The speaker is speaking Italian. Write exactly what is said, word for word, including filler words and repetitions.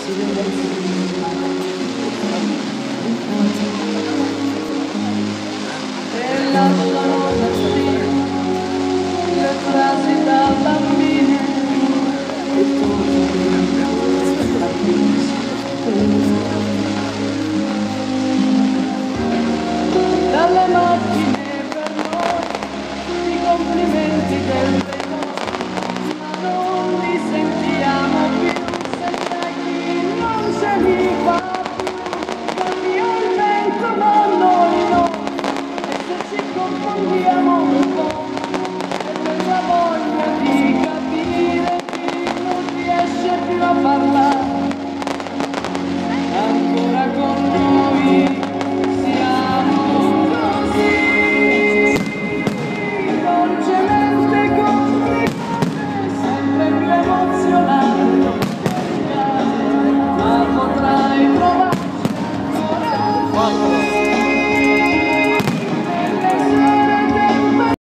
E lasciano così le frasi da bambine e dalle macchine per noi i complimenti del vento, ma non li sentiamo più senza chi non ce li fa più. Cambia il vento ma noi no, e se ci confondiamo un po' è per la voglia di capire chi non riesce più a parlare ancora con noi. Siamo così dolcemente complicate, sempre più emozionante, ma potrai trovarci ancora.